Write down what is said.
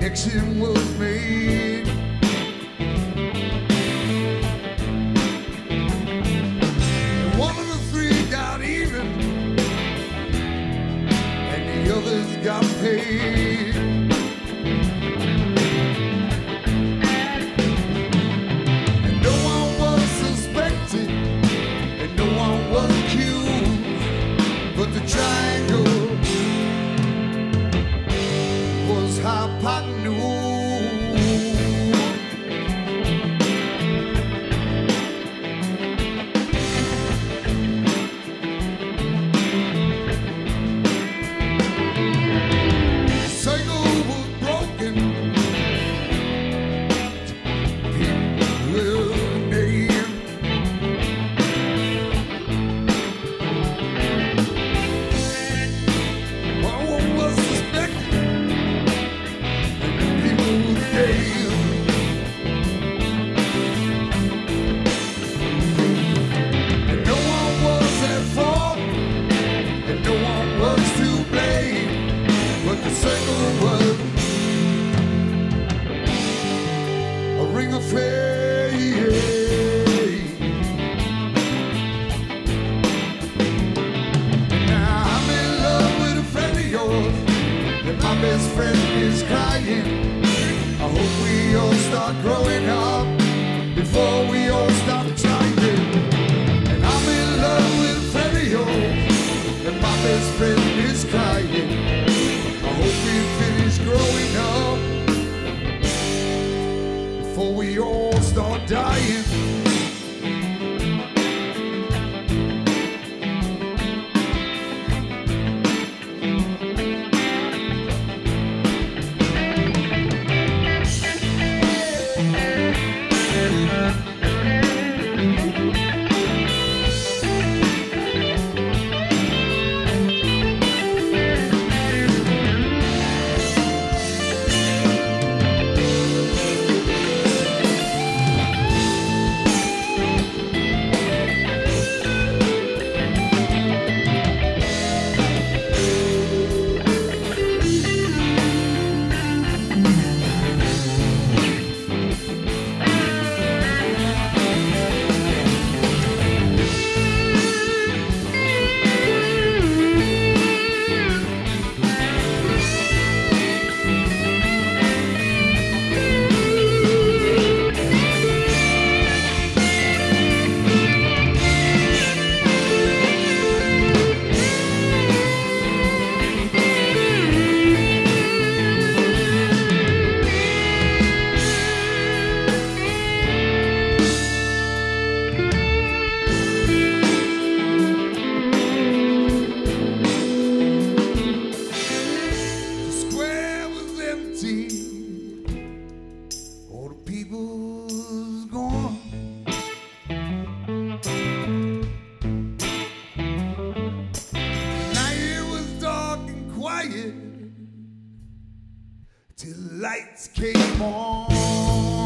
connection was made. And one of the three got even, and the others got paid. And no one was suspected, and no one was accused, but the triangle was hypotenuse. The cycle was broken. People were named. No one was suspected. And no one was at fault, and no one was to blame, but the circle was a ring of fame. Now I'm in love with a friend of yours, and my best friend is crying. I hope we all start growing up before we all stop trying. And I'm in love with a friend of yours, and my best friend is crying. I hope we finish growing up before we all start dying. All the people's gone. Night it was dark and quiet till the lights came on.